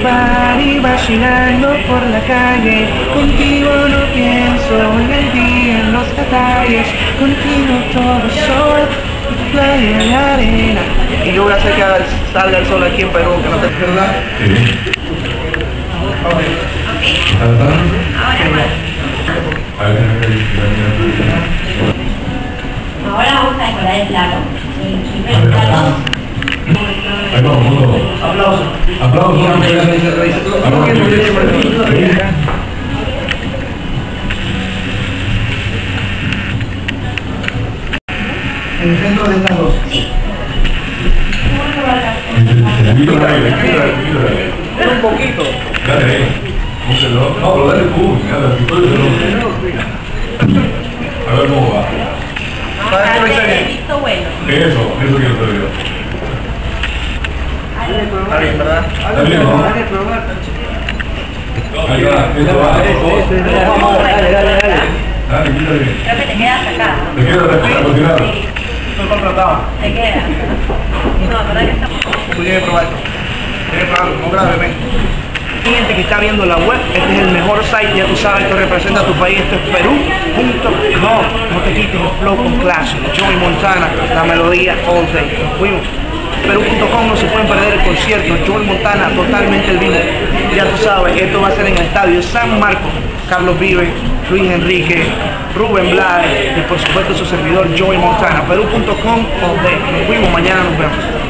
party vacilando por la calle. Contigo no pienso en el día, en los detalles. Contigo todo sol, playa y arena. Y yo voy a hacer que salga el sol aquí en Perú, que no te pierdas. Ahora vamos a decorar el plato. El plato. Ahí vamos, todos. Aplausos. Aplausos. En el centro de estas dos. Un poquito. Dale ahí. No, pero dale tú. A ver cómo va. Visto bueno. Eso quiero saber yo. Está bien, ¿verdad? Está bien, ¿no? Ahí va, eso va. Dale. Dale, quítale. Creo que te quedas acá. Te queda a cocinar. Estoy contratado. Te queda. No, verdad que está. Tú tienes que probar esto. Tienes que probarlo, no grave, ven. Gente que está viendo la web, este es el mejor site, ya tú sabes, que representa a tu país, esto es Perú.com. No te quites el flow con clase, Joey Montana, la melodía all day. Fuimos. Perú.com, no se pueden perder el concierto, Joey Montana totalmente en vivo. Ya tú sabes, esto va a ser en el estadio San Marcos. Carlos Vives, Luis Enrique, Rubén Blades y por supuesto su servidor Joey Montana. Perú.com all day. Nos fuimos, mañana nos vemos.